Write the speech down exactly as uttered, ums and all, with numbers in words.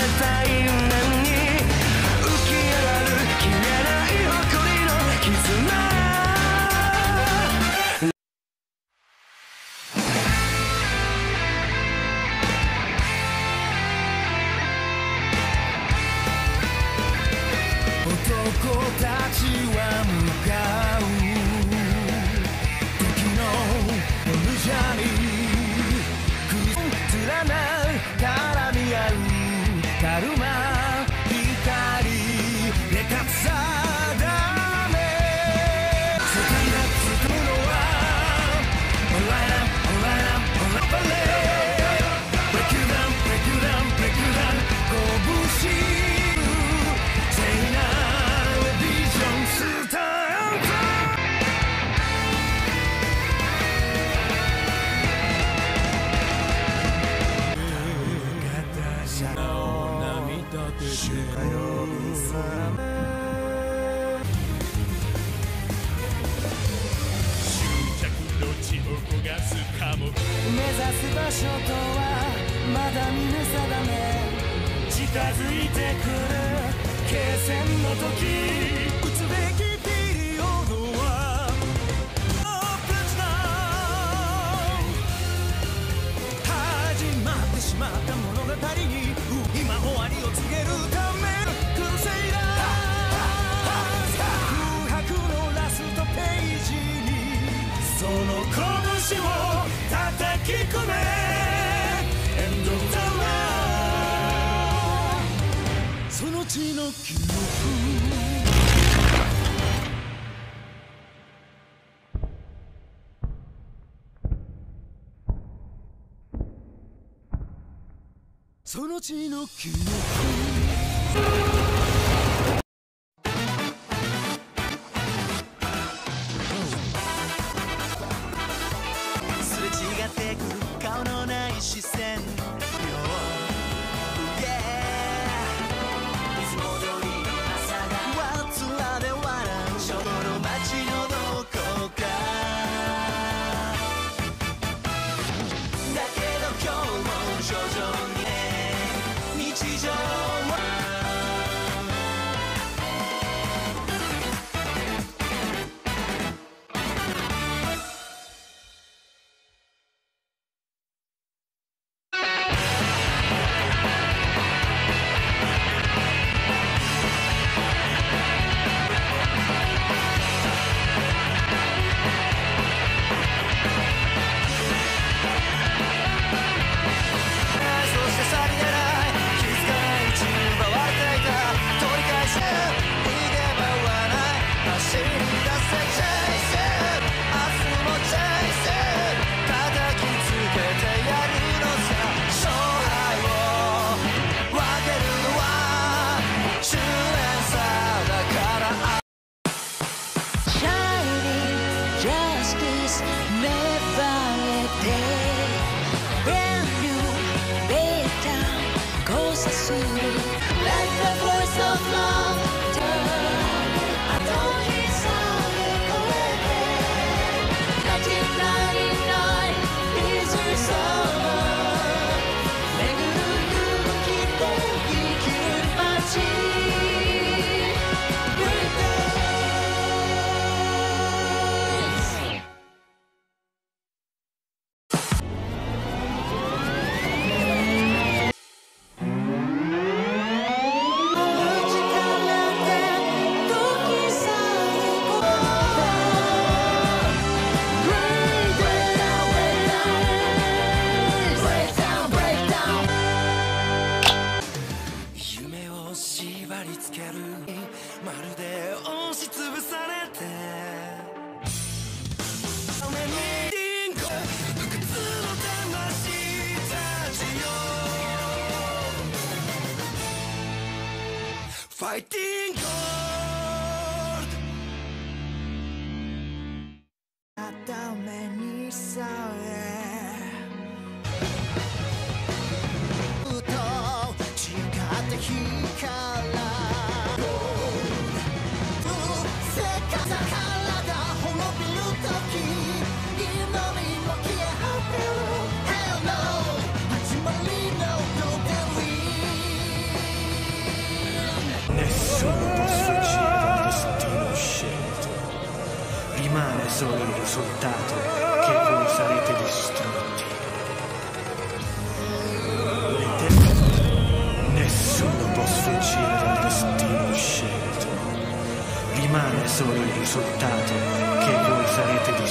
た因縁に浮き上がる消えない誇りの絆男たちは向かう時のオルジャに連なる絡み合うカルマ光で勝つ定め世界がつくのはオンライナオンライナオンライナバレーブレイクダウンブレイクダウンブレイクダウン拳目指す場所とはまだ見ぬ定め近づいてくる決戦の時打つべきピリオドは始まってしまった物語に今終わりを告げるためクルセイダー空白のラストページにその拳を叩き込めエンド・ザ・ワーその地の記憶その地の記憶視線ファイティングためにさえふと誓った日から世界からが滅びる時祈りも消え果てる Hell no 始まりの土手に solo il risultato che voi sarete distrutti. Nessuno può sfuggire dal destino scelto. Rimane solo il risultato che voi sarete distrutti.